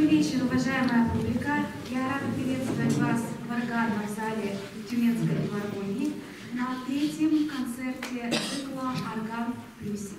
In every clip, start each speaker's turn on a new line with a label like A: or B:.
A: вечер, уважаемая публика. Я рада приветствовать вас в органном зале Тюменской филармонии на третьем концерте цикла «Орган в плюсе».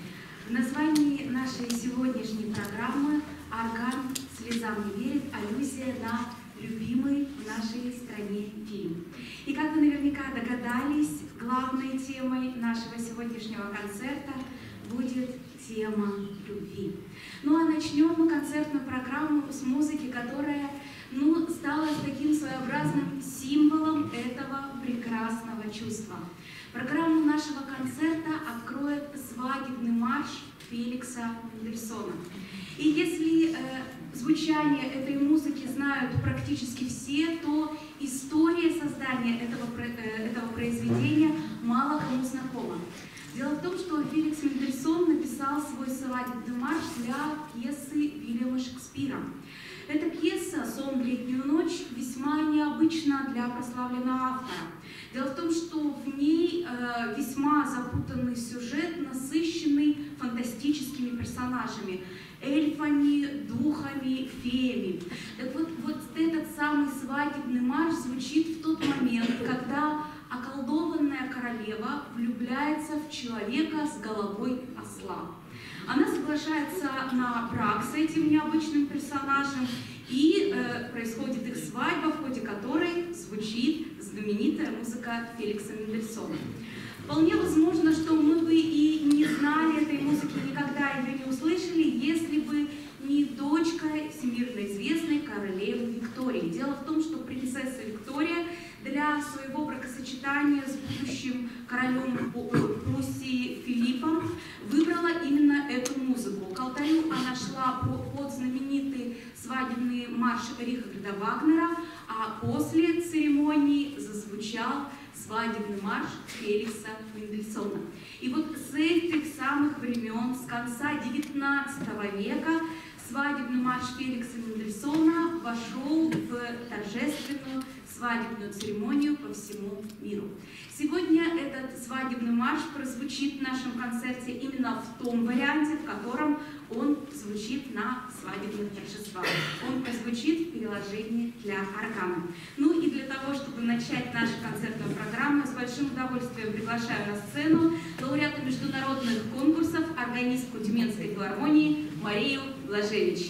A: В названии нашей сегодняшней программы «Орган слезам не верит» аллюзия на любимый в нашей стране фильм. И как вы наверняка догадались, главной темой нашего сегодняшнего концерта будет тема любви. Ну а начнем мы концертную программу с музыки, которая стала таким своеобразным символом этого прекрасного чувства. Программу нашего концерта откроет свадебный марш Феликса Мендельсона. И если звучание этой музыки знают практически все, то история создания этого произведения мало кому знакома. Дело в том, что Феликс Мендельсон написал свой свадебный марш для пьесы Вильяма Шекспира. Эта пьеса «Сон в летнюю ночь» весьма необычна для прославленного автора. Дело в том, что в ней весьма запутанный сюжет, насыщенный фантастическими персонажами, эльфами, духами, феями. Так вот этот самый свадебный марш звучит в тот момент, когда околдованная королева влюбляется в человека с головой осла. Она соглашается на брак с этим необычным персонажем, и происходит их свадьба, в ходе которой звучит знаменитая музыка Феликса Мендельсона. Вполне возможно, что мы бы и не знали этой музыки, никогда ее не услышали, если бы не дочка всемирно известной королевы Виктории. Дело в том, что принцесса Виктория для своего бракосочетания с будущим королем Пруссии Филиппом выбрала именно эту музыку. К алтарю она шла под знаменитый свадебный марш Рихарда Вагнера, а после церемонии зазвучал свадебный марш Феликса Мендельсона. И вот с этих самых времен, с конца XIX века, свадебный марш Феликса Мендельсона вошел в торжественную свадебную церемонию по всему миру. Сегодня этот свадебный марш прозвучит в нашем концерте именно в том варианте, в котором он звучит на свадебных торжествах. Он прозвучит в переложении для органа. Ну и для того, чтобы начать нашу концертную программу, с большим удовольствием приглашаю на сцену лауреата международных конкурсов, органистку Тюменской филармонии Марию Блажевич.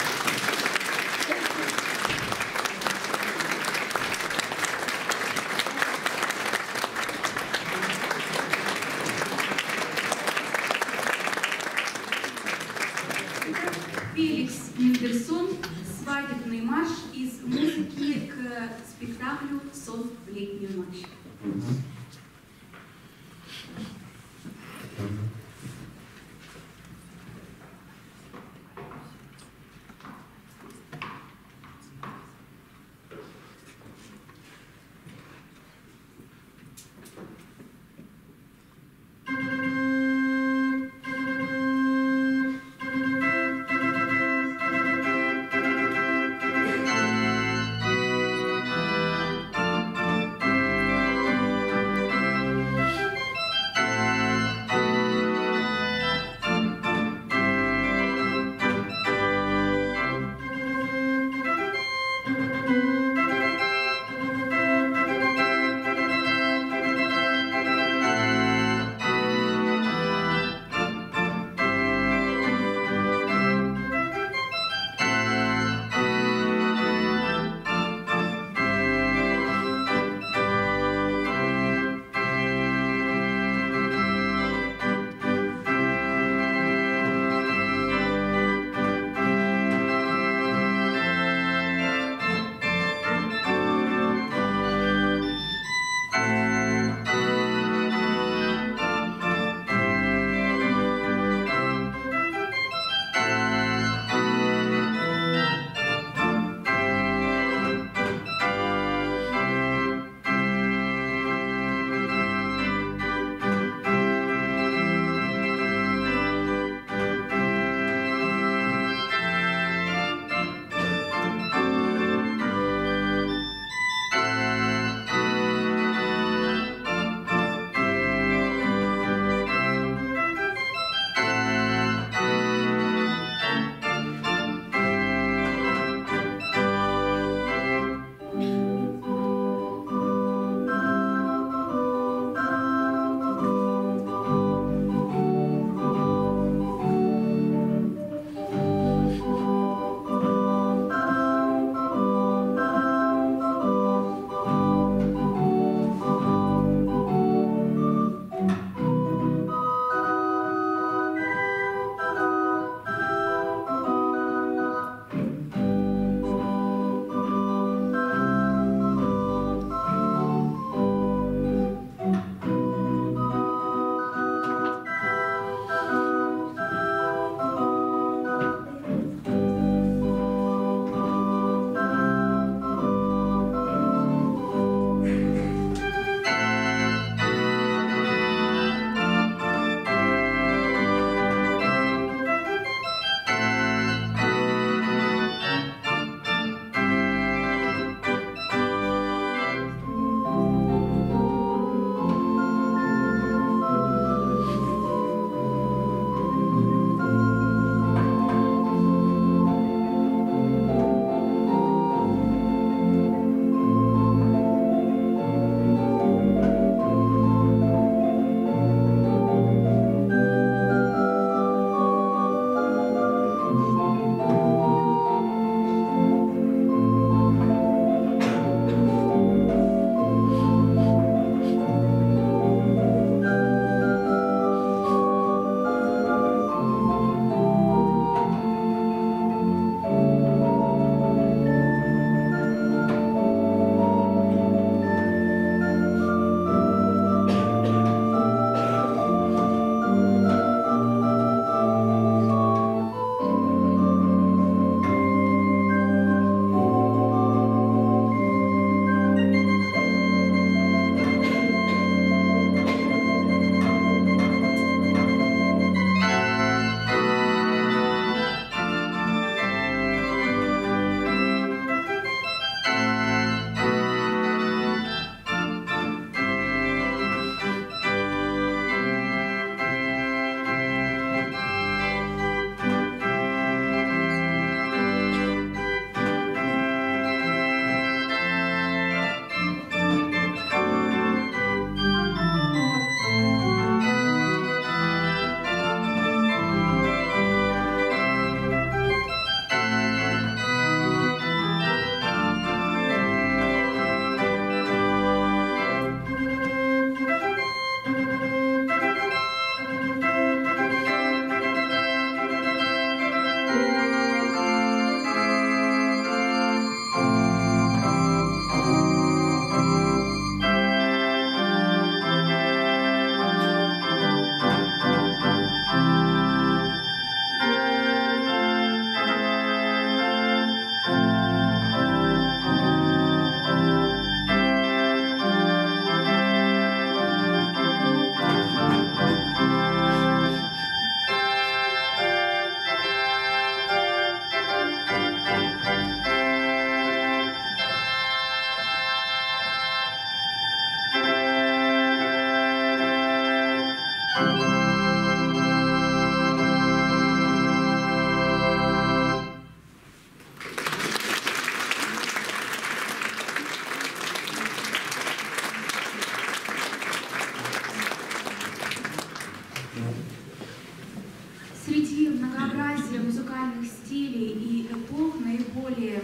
A: Феликс Мендельсон, свадебный марш из музыки к спектаклю «Сон в летнюю ночь».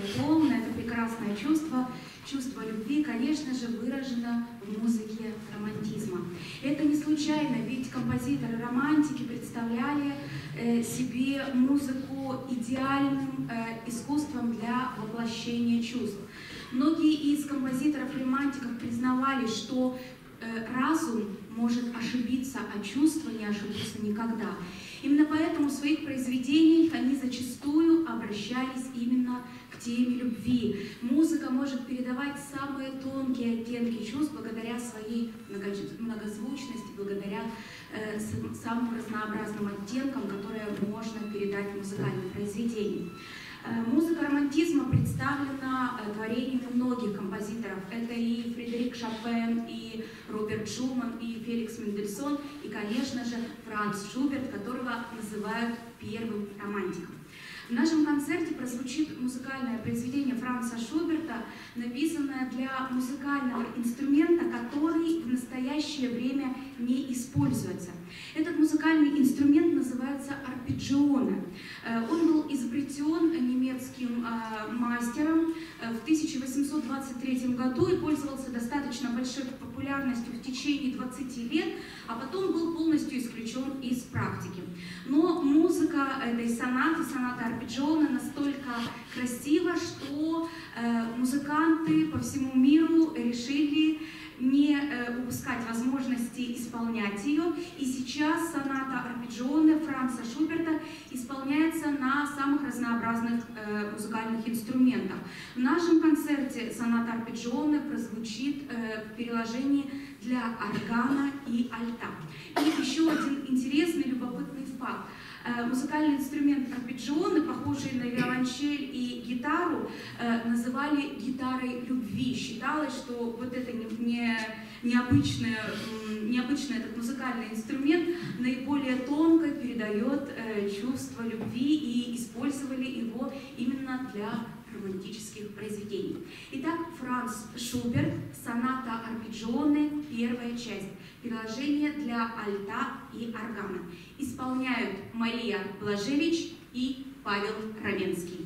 A: полное, это прекрасное чувство, чувство любви, конечно же, выражено в музыке романтизма. Это не случайно, ведь композиторы-романтики представляли себе музыку идеальным искусством для воплощения чувств. Многие из композиторов-романтиков признавали, что разум может ошибиться, а чувства не ошибутся никогда. Именно поэтому в своих произведениях они зачастую обращались именно к теме любви. Музыка может передавать самые тонкие оттенки чувств благодаря своей многозвучности, благодаря самым разнообразным оттенкам, которые можно передать в музыкальном произведении. Музыка романтизма представлена творениями многих композиторов. Это и Фредерик Шопен, и Роберт Шуман, и Феликс Мендельсон, и, конечно же, Франц Шуберт, которого называют первым романтиком. В нашем концерте прозвучит музыкальное произведение Франца Шуберта, написанное для музыкального инструмента, который в настоящее время не используется. Этот музыкальный инструмент называется арпеджионе. Он был изобретен немецким мастером в 1823 году и пользовался достаточно большой популярностью в течение 20 лет, а потом был полностью исключен из практики. Но музыка этой сонаты, соната арпеджионе, настолько красива, что музыканты по всему миру решили не упускать возможности исполнять ее. И сейчас соната арпеджионе Франца Шуберта исполняется на самых разнообразных музыкальных инструментах. В нашем концерте соната арпеджионе прозвучит в переложении для органа и альта. И еще один интересный, любопытный факт. Музыкальный инструмент арпеджионе, похожий на виолончель и гитару, называли гитарой любви. Считалось, что вот это необычный этот музыкальный инструмент наиболее тонко передает чувство любви, и использовали его именно для романтических произведений. Итак, Франц Шуберт, соната арпеджионе, первая часть, переложение для альта и органа. Исполняют Мария Блажевич и Павел Равенский.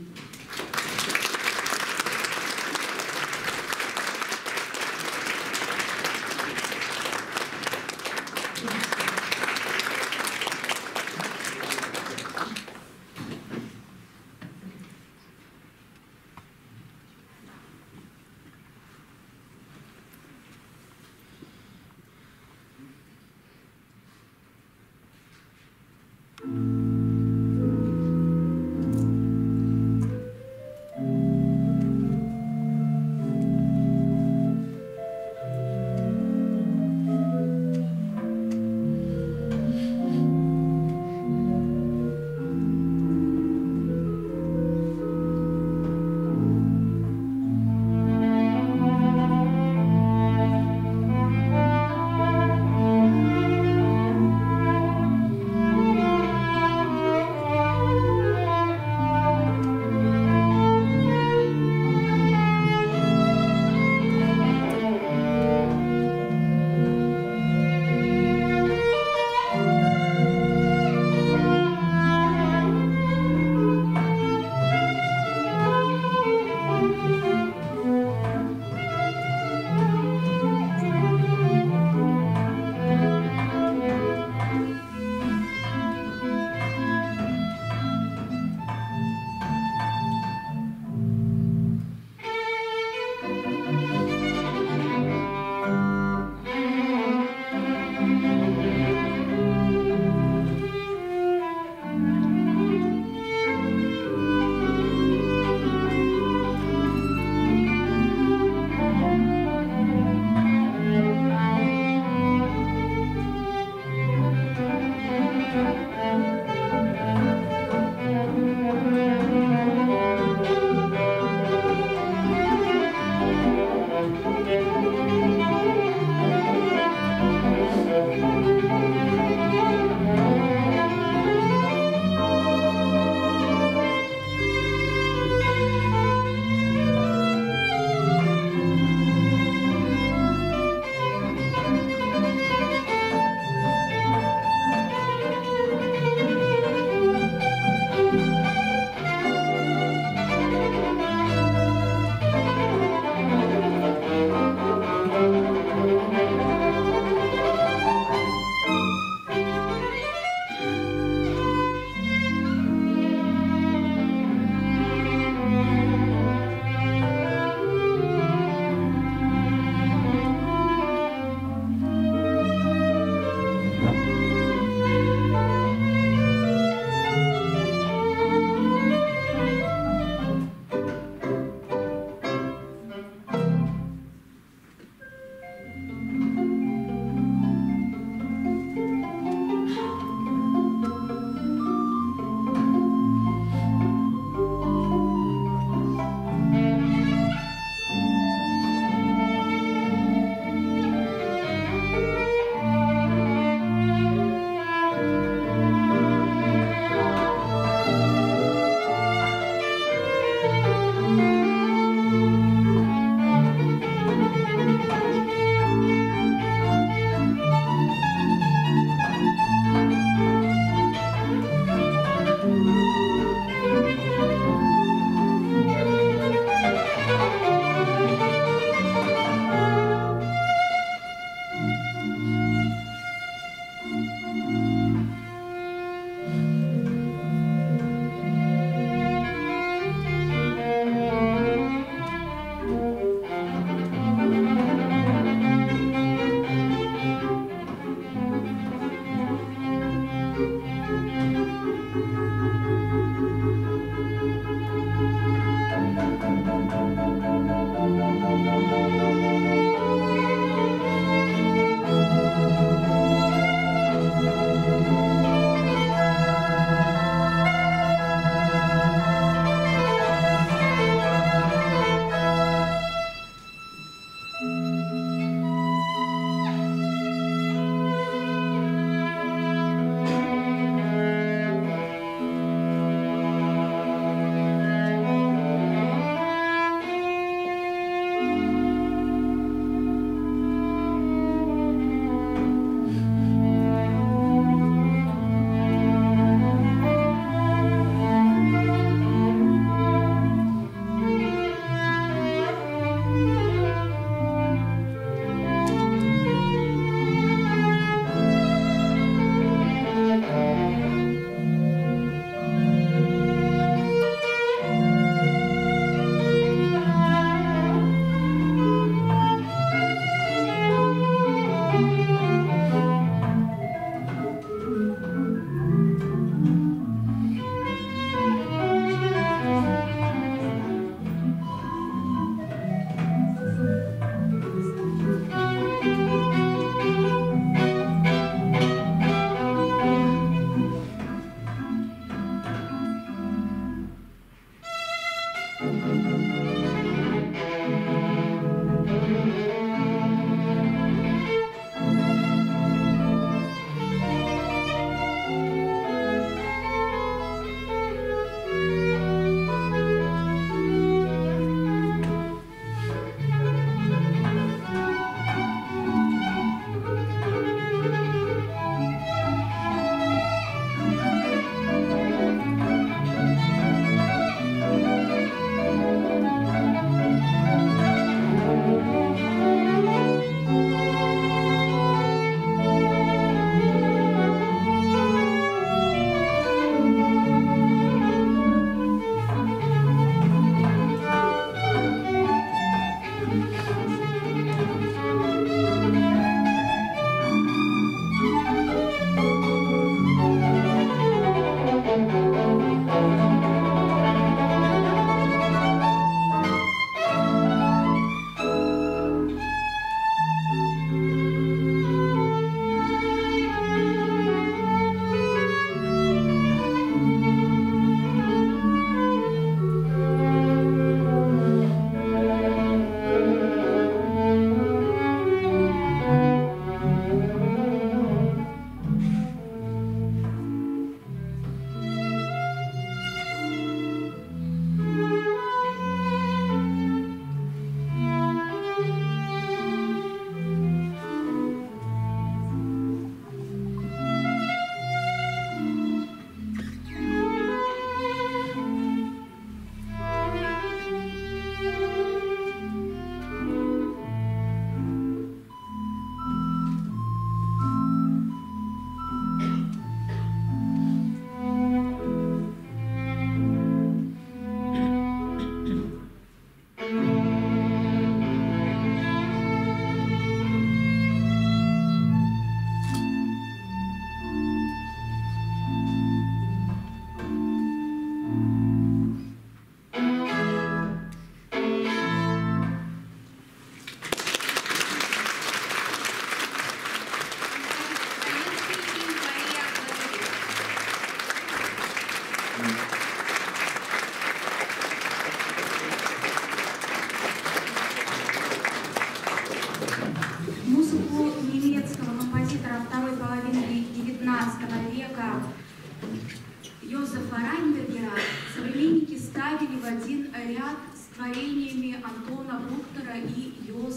A: Йозефа Райнбергера современники ставили в один ряд с творениями Антона Бруктера и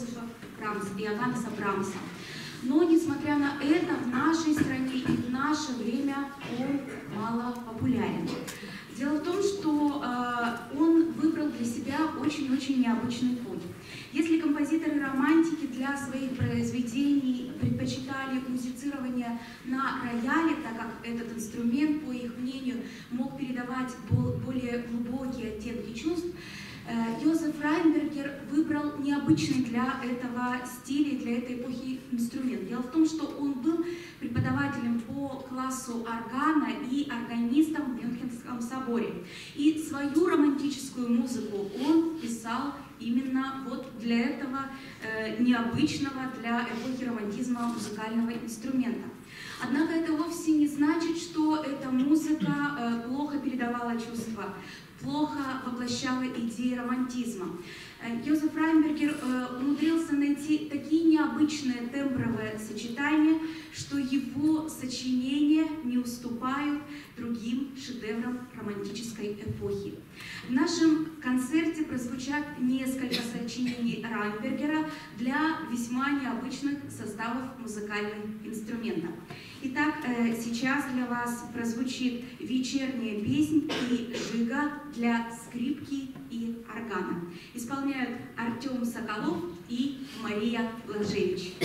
A: Йоганнеса Брамса. Но, несмотря на это, в нашей стране и в наше время он мало популярен. Дело в том, что он выбрал для себя очень-очень необычный путь. Если композиторы-романтики для своих произведений предпочитали музицирование на рояле, так как этот инструмент, по их мнению, мог передавать более глубокие оттенки чувств, Йозеф Райнбергер выбрал необычный для этого стиля, для этой эпохи инструмент. Дело в том, что он был преподавателем по классу органа и органистом в Мюнхенском соборе. И свою романтическую музыку он писал именно вот для этого необычного для эпохи романтизма музыкального инструмента. Однако это вовсе не значит, что эта музыка плохо передавала чувства, плохо воплощала идеи романтизма. Йозеф Райнбергер умудрился найти такие необычные тембровые сочетания, что его сочинения не уступают другим шедеврам романтической эпохи. В нашем концерте прозвучат несколько сочинений Райнбергера для весьма необычных составов музыкальных инструментов. Итак, сейчас для вас прозвучит вечерняя песнь и жига для скрипки и органа. Исполняют Артем Соколов и Мария Блажевич.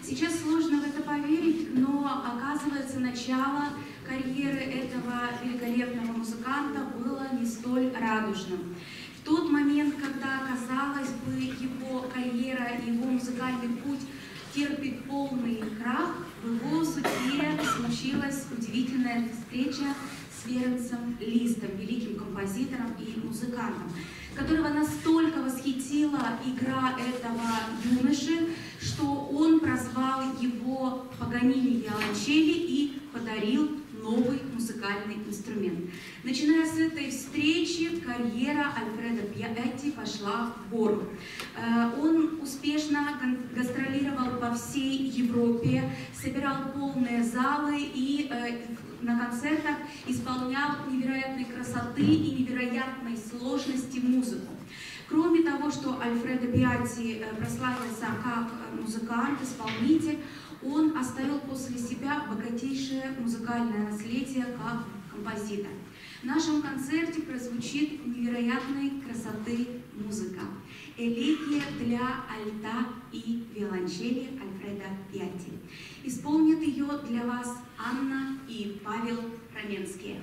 A: Сейчас сложно в это поверить, но оказывается, начало карьеры этого великолепного музыканта было не столь радужным. В тот момент, когда, казалось бы, его карьера и его музыкальный путь терпит полный крах, в его судьбе случилась удивительная встреча с Ференцем Листом, великим композитором и музыкантом, которого настолько восхитила игра этого юноши, что он прозвал его Паганини виолончели и подарил новый музыкальный инструмент. Начиная с этой встречи, карьера Альфредо Пиатти пошла в гору. Он успешно гастролировал по всей Европе, собирал полные залы и на концертах исполнял невероятной красоты и невероятной сложности музыку. Кроме того, что Альфредо Пиатти прославился как музыкант, исполнитель, он оставил после себя богатейшее музыкальное наследие как композитор. В нашем концерте прозвучит невероятной красоты музыка. Элегия для альта и виолончели Альфредо Пиатти. Исполнят ее для вас Анна и Павел Раменские.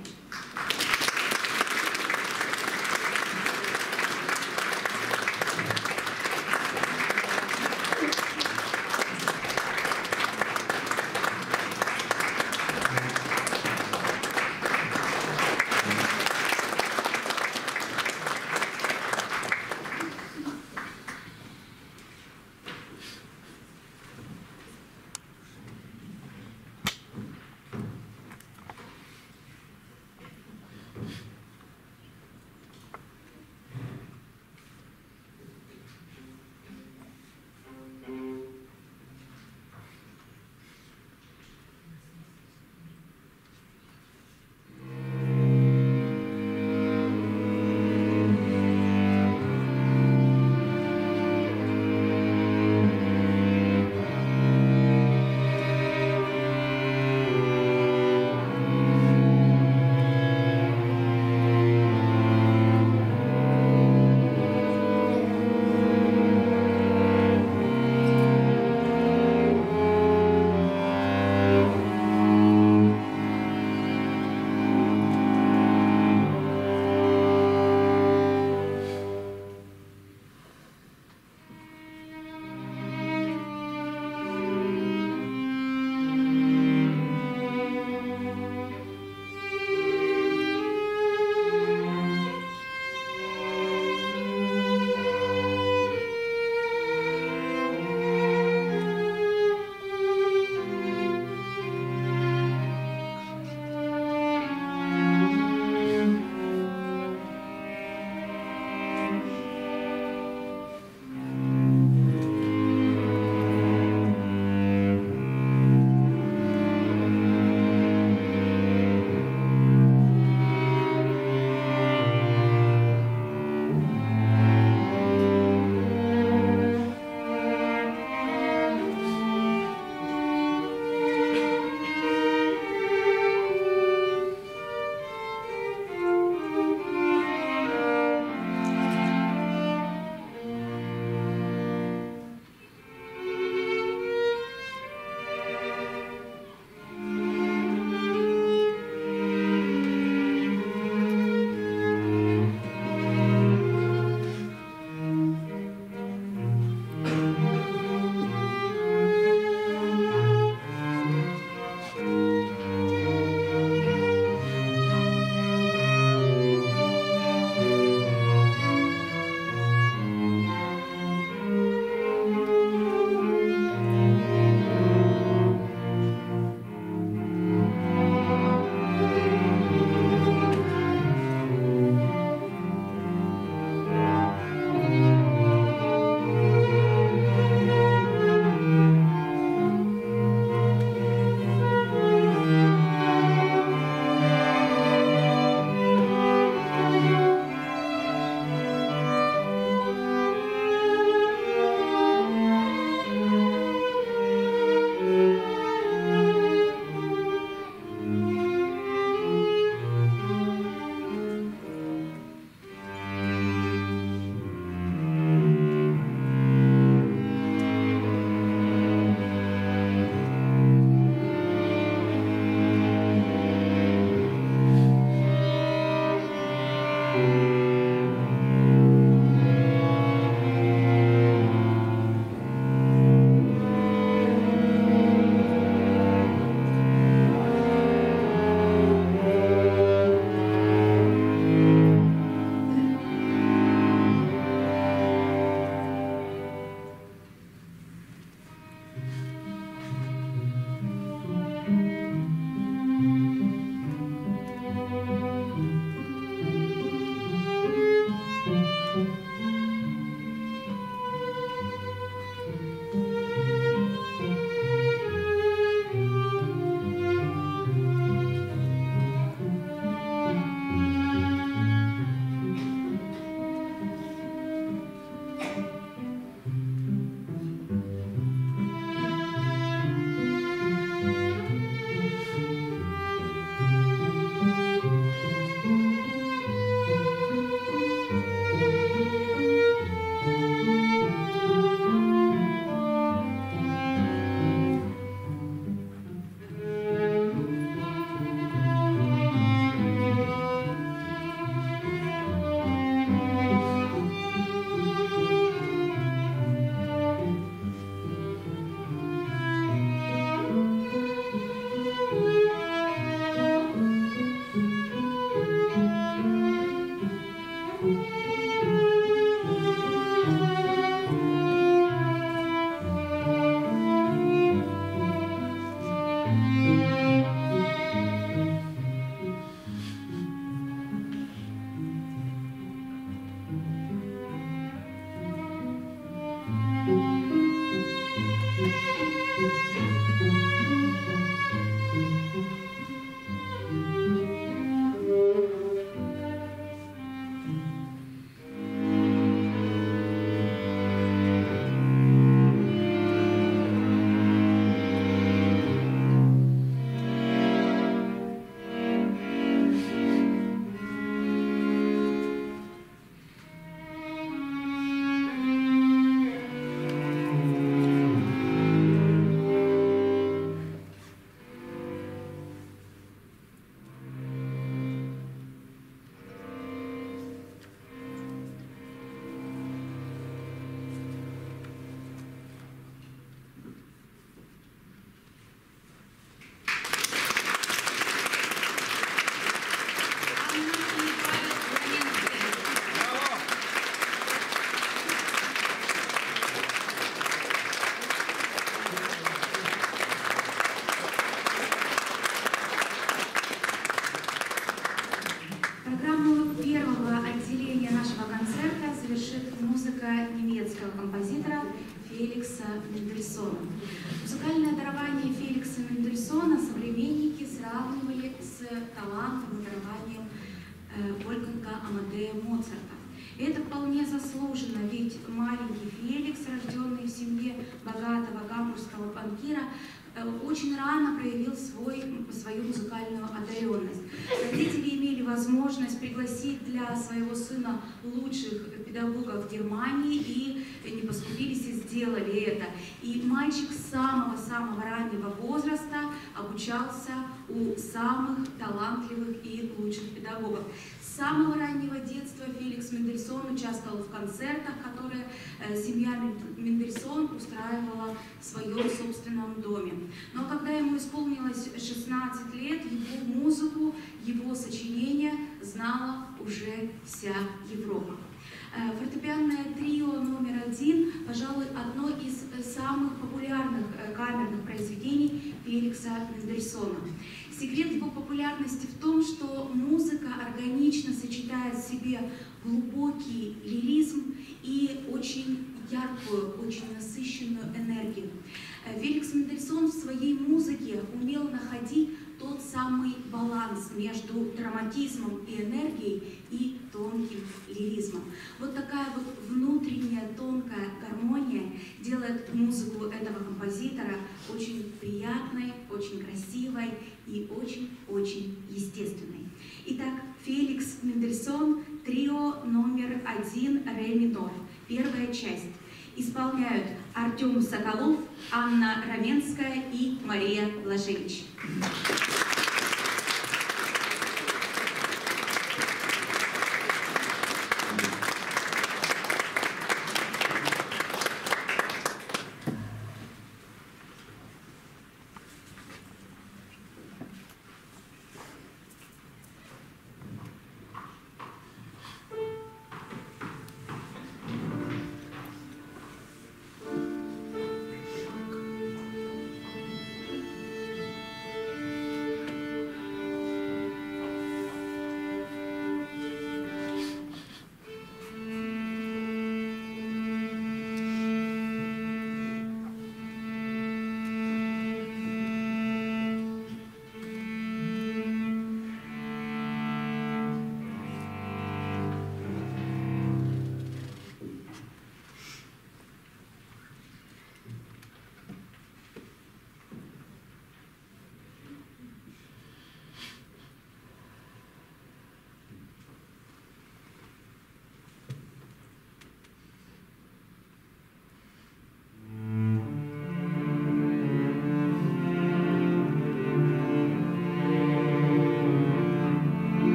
A: сравнивали с талантом и дарованием Вольфганга Амадея Моцарта. И это вполне заслуженно, ведь маленький Феликс, рожденный в семье богатого гамбургского банкира, очень рано проявил свою музыкальную одаренность. Родители имели возможность пригласить для своего сына лучших педагогов Германии и не поскупились и сделали это. И мальчик с самого-самого раннего возраста обучался у самых талантливых и лучших педагогов. С самого раннего детства Феликс Мендельсон участвовал в концертах, которые семья Мендельсон устраивала в своем собственном доме. Но когда ему исполнилось 16 лет, его музыку, его сочинения знала уже вся Европа. Фортепианное трио номер 1, пожалуй, одно из самых популярных камерных произведений Феликса Мендельсона. Секрет его популярности в том, что музыка органично сочетает в себе глубокий лиризм и очень яркую, очень насыщенную энергию. Феликс Мендельсон в своей музыке умел находить тот самый баланс между драматизмом и энергией и тонким лиризмом. Вот такая вот внутренняя тонкая гармония делает музыку этого композитора очень приятной, очень красивой и очень-очень естественной. Итак, Феликс Мендельсон, трио номер 1 ре минор, первая часть. Исполняют Артем Соколов, Анна Раменская и Мария Блажевич.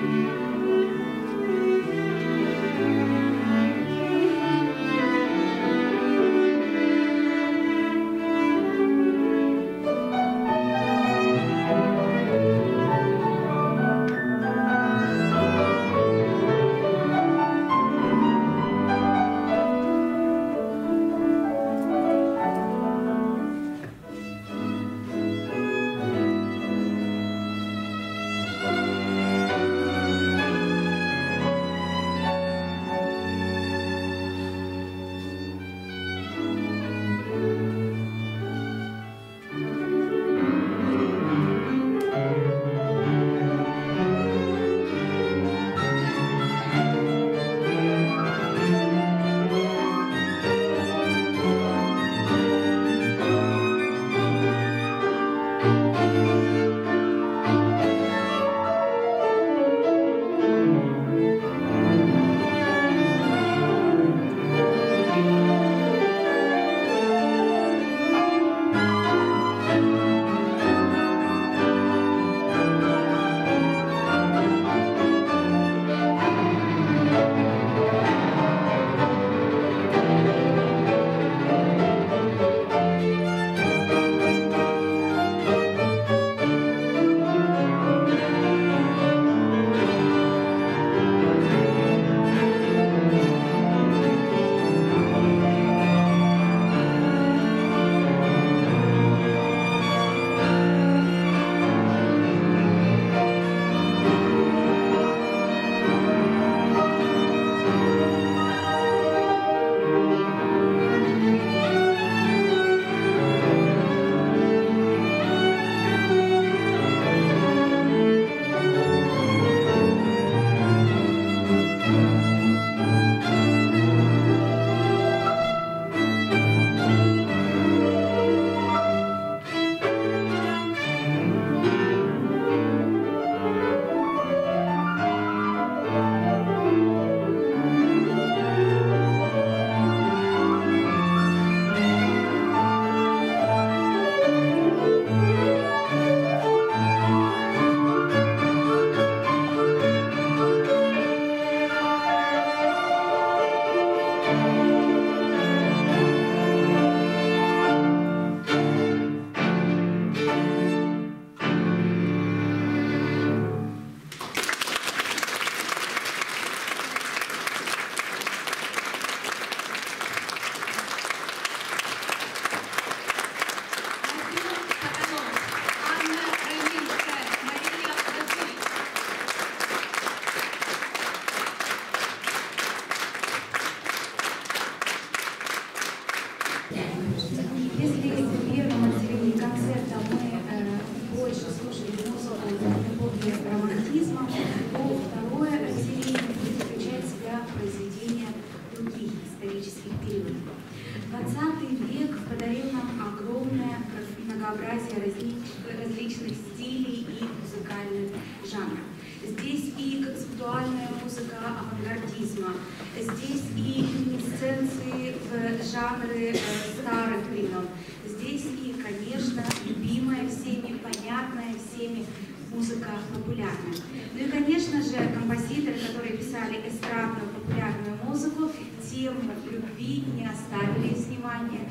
A: различных стилей и музыкальных жанров. Здесь и концептуальная музыка авангардизма, здесь и люминесценции в жанры старых времен, здесь и, конечно, любимая всеми, понятная всеми музыка популярная. Ну и, конечно же, композиторы, которые писали эстрадную популярную музыку, тему любви не оставили без внимания,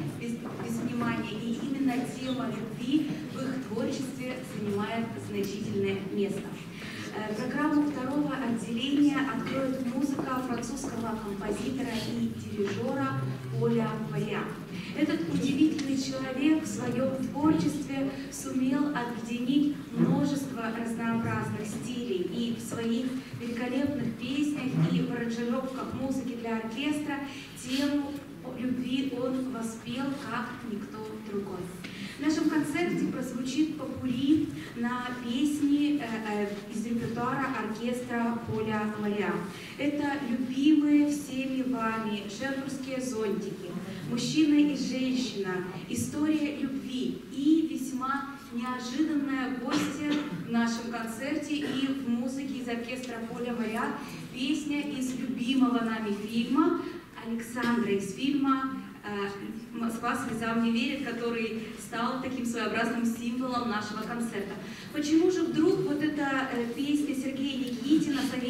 A: и именно тема любви в их творчестве занимает значительное место. Программу второго отделения откроет музыка французского композитора и дирижера Поля Валян. Этот удивительный человек в своем творчестве сумел объединить множество разнообразных стилей, и в своих великолепных песнях и в аранжировках музыки для оркестра тему любви он воспел как никто другой. В нашем концерте прозвучит попурри на песни из репертуара оркестра Поля Валян. Это любимые всеми вами «Шербургские зонтики», «Мужчина и женщина», «История любви» и весьма неожиданная гостья в нашем концерте и в музыке из оркестра Поля Валян песня из любимого нами фильма Александра, из фильма «Москва слезам не верит», который стал таким своеобразным символом нашего концерта. Почему же вдруг вот эта песня Сергея Никитина,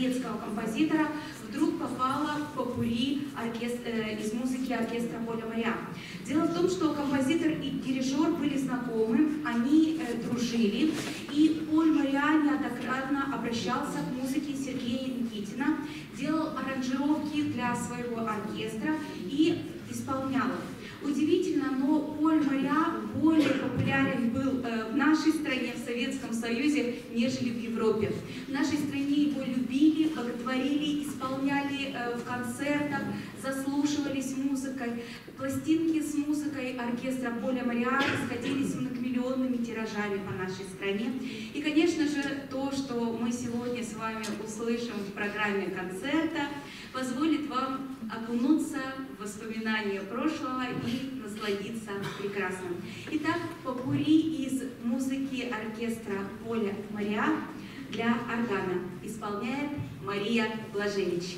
A: советского композитора вдруг попала в попурри из музыки оркестра Поля Мориа. Дело в том, что композитор и дирижер были знакомы, они дружили, и Поль Мориа неоднократно обращался к музыке Сергея Никитина, делал аранжировки для своего оркестра и исполнял их. Удивительно, но Поль Мориа более популярен был в нашей стране, в Советском Союзе, нежели в Европе. В нашей стране его любили, боготворили, исполняли в концертах, заслушивались музыкой. Пластинки с музыкой оркестра Поля Мориа расходились многомиллионными тиражами по нашей стране. И, конечно же, то, что мы сегодня с вами услышим в программе концерта, позволит вам окунуться в воспоминания прошлого и насладиться прекрасным. Итак, попурри из музыки оркестра Поля Мориа для органа исполняет Мария Блажевич.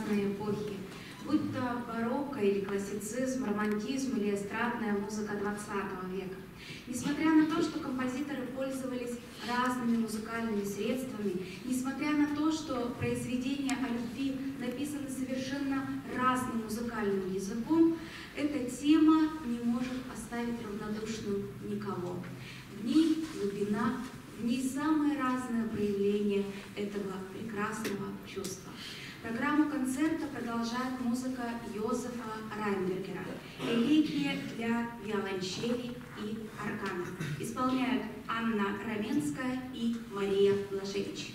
A: разные эпохи, будь то барокко или классицизм, романтизм или эстрадная музыка XX века. Несмотря на то, что композиторы пользовались разными музыкальными средствами, несмотря на то, что произведения о любви написаны совершенно разным музыкальным языком, эта тема не может оставить равнодушным никого. В ней глубина, в ней самые разные проявления этого прекрасного чувства. Программу концерта продолжает музыка Йозефа Райнбергера «Элегия для виолончели и органа». Исполняют Анна Раменская и Мария Блажевич.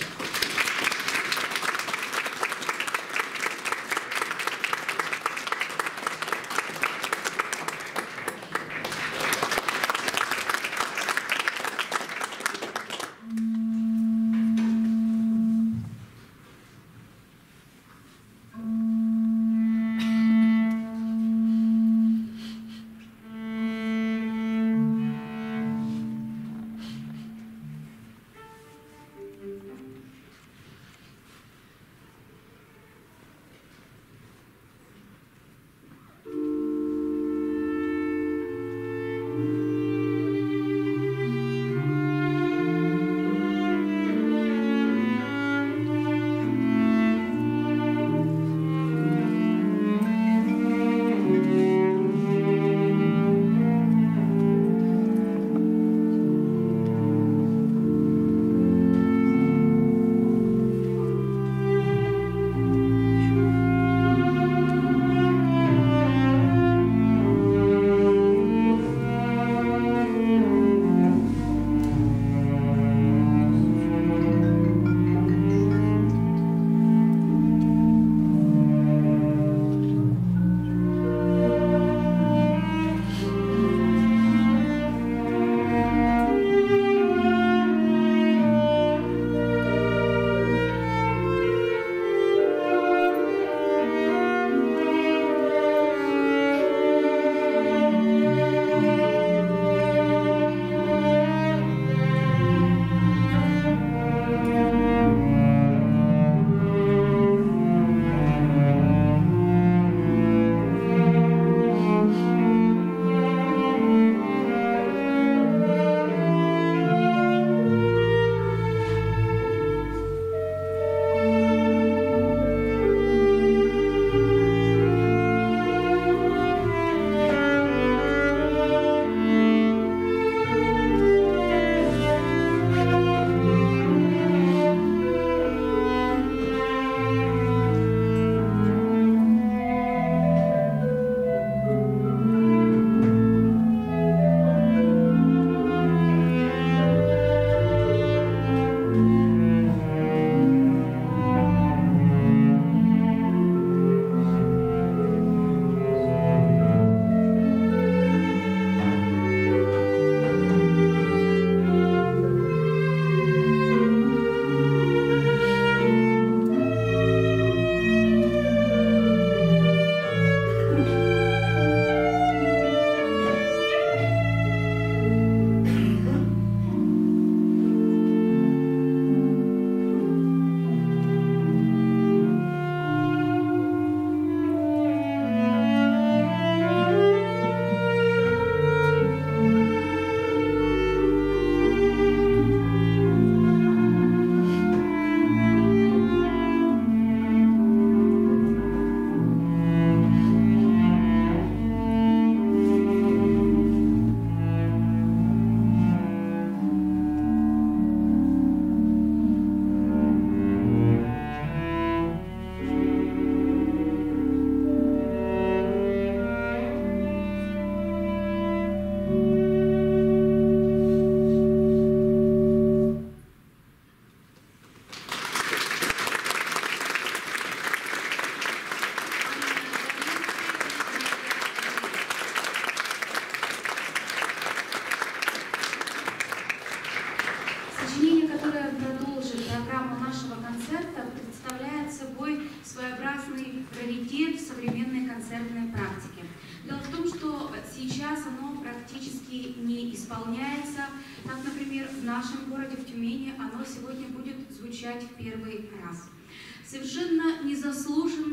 A: исполняется. Так, например, в нашем городе, в Тюмени, оно сегодня будет звучать в первый раз. Совершенно незаслуженно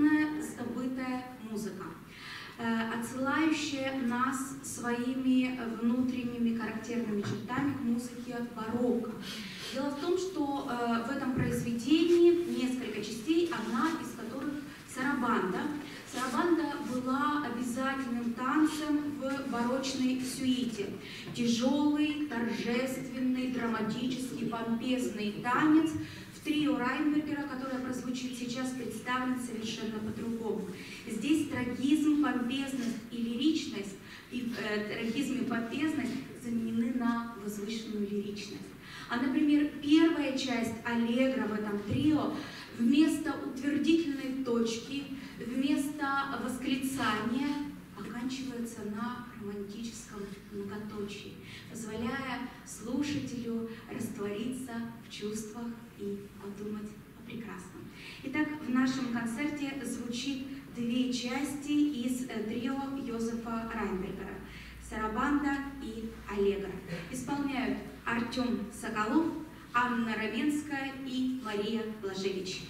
A: отличающее нас своими внутренними характерными чертами к музыке барокко. Дело в том, что в этом произведении несколько частей, одна из которых сарабанда. Сарабанда была обязательным танцем в барочной сюите. Тяжелый, торжественный, драматический, помпезный танец в трио Райнбергера, которое прозвучит сейчас, представлен совершенно по-другому. Здесь трагизм, помпезность и лиричность, трагизм и помпезность заменены на возвышенную лиричность. А, например, первая часть аллегро в этом трио вместо утвердительной точки, вместо восклицания оканчивается на романтическом многоточии, позволяя слушателю раствориться в чувствах и подумать о прекрасном. Итак, в нашем концерте звучит две части из трио Йозефа Райнбергера – сарабанда и аллегро. Исполняют Артем Соколов, Анна Раменская и Мария Блажевич.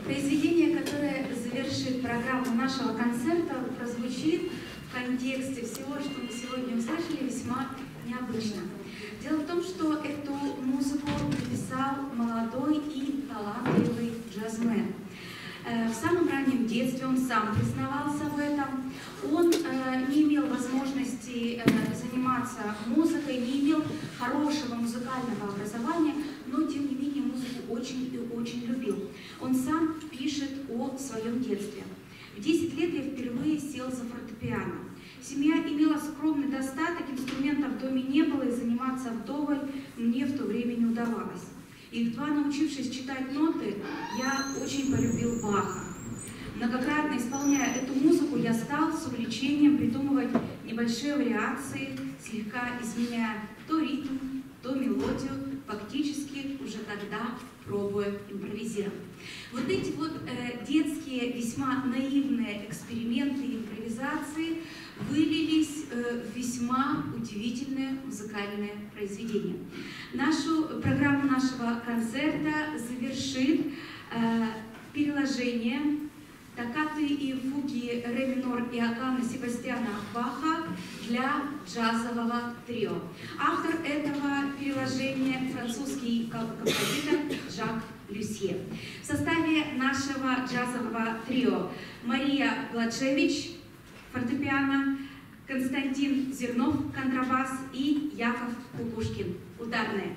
A: Произведение, которое завершит программу нашего концерта, прозвучит в контексте всего, что мы сегодня услышали, весьма необычно. Дело в том, что эту музыку написал молодой и талантливый джазмен. В самом раннем детстве он сам признавался в этом. Он не имел возможности заниматься музыкой, не имел хорошего музыкального образования, но тем не менее музыку очень и очень любил. Он сам пишет о своем детстве. В 10 лет я впервые сел за фортепиано. Семья имела скромный достаток, инструментов в доме не было, и заниматься вдоволь мне в то время не удавалось. И едва научившись читать ноты, я очень полюбил Баха. Многократно исполняя эту музыку, я стал с увлечением придумывать небольшие вариации, слегка изменяя то ритм, то мелодию, фактически уже тогда пробуя импровизировать. Вот эти вот детские, весьма наивные эксперименты и импровизации вылились в весьма удивительное музыкальное произведение. Программу нашего концерта завершит переложение токкаты и фуги ре минор Иоганна Себастьяна Баха для джазового трио. Автор этого переложения — французский композитор Жак Люсье. В составе нашего джазового трио Мария Блачевич — фортепиано, Константин Зернов — контрабас и Яков Кукушкин — ударные.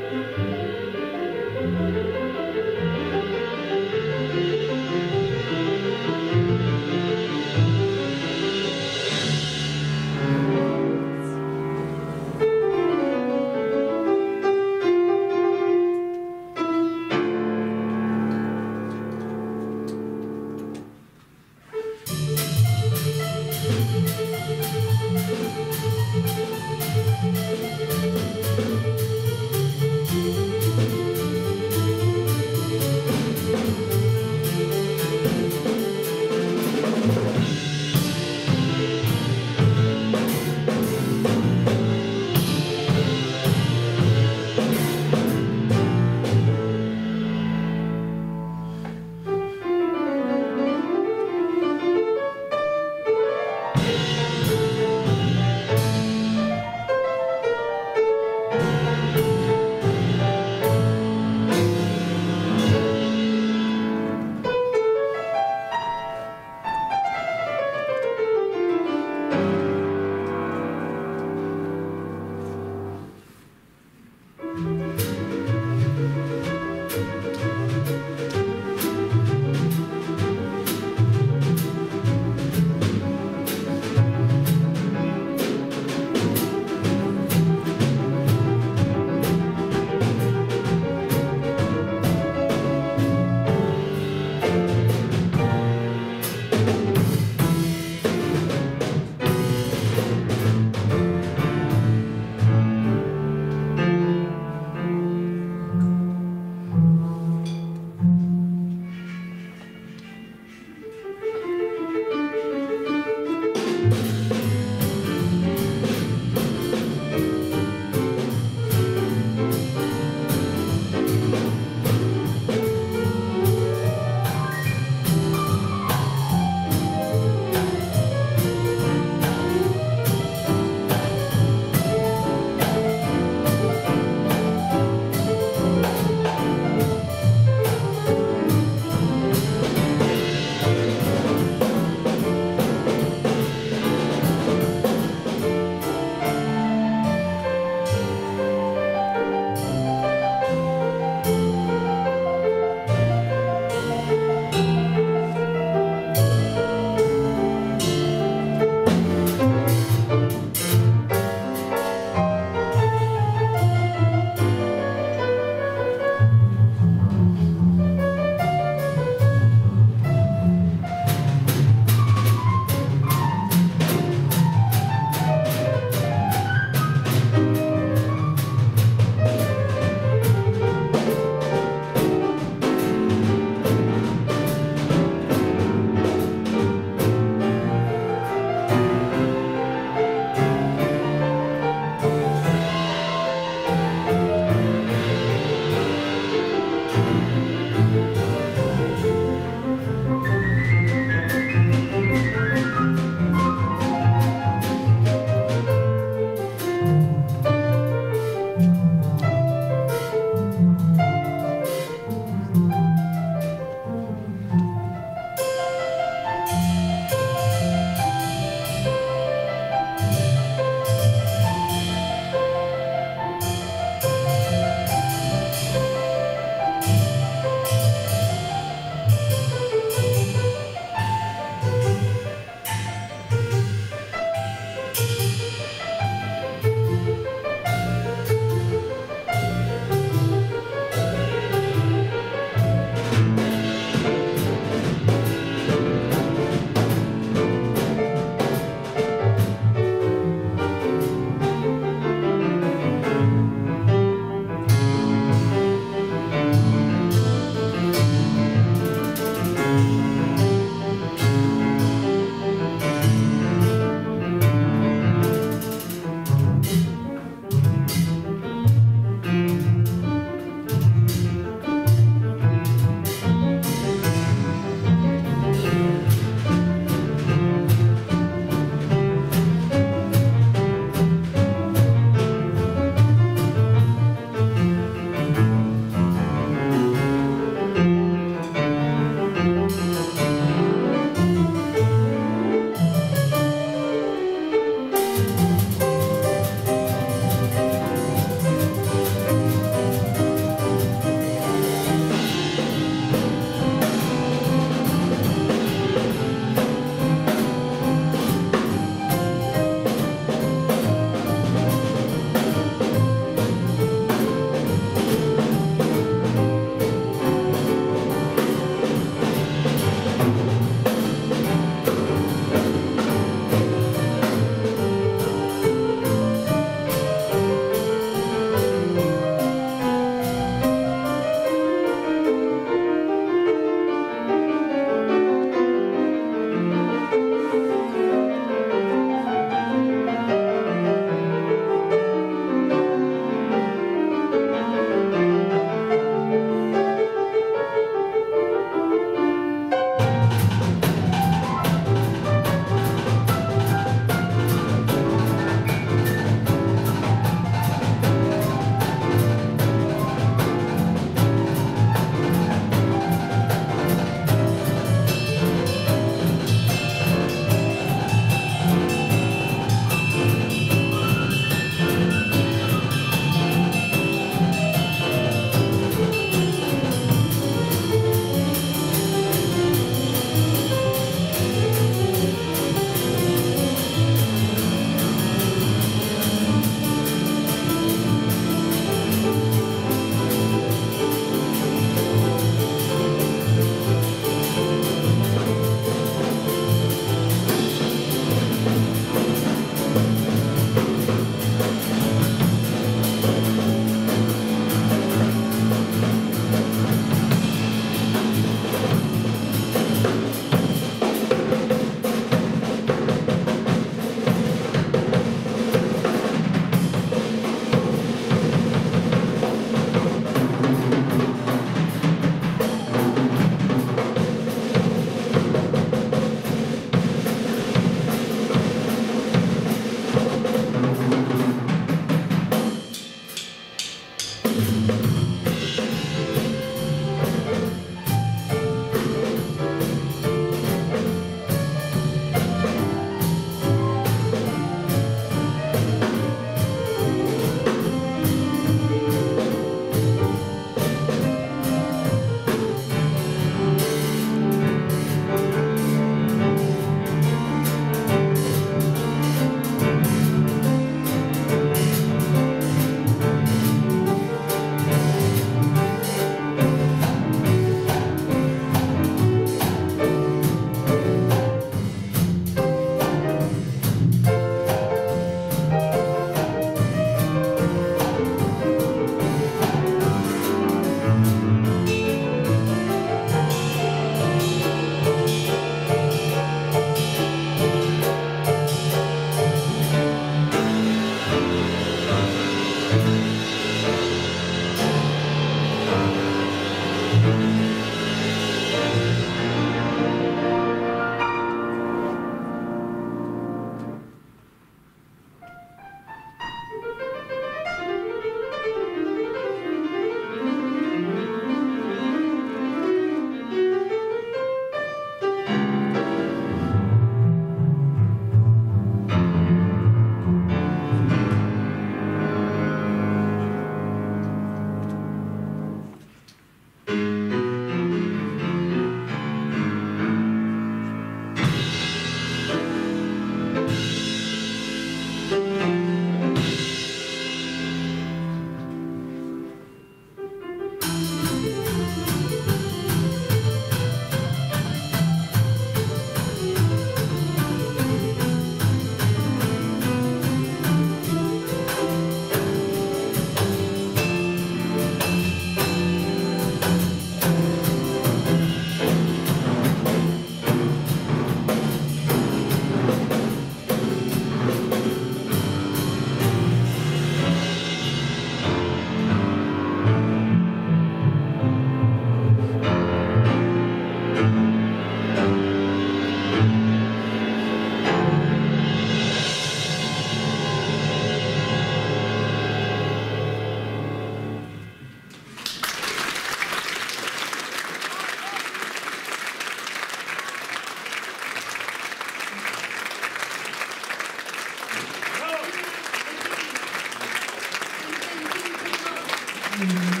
B: Thank you.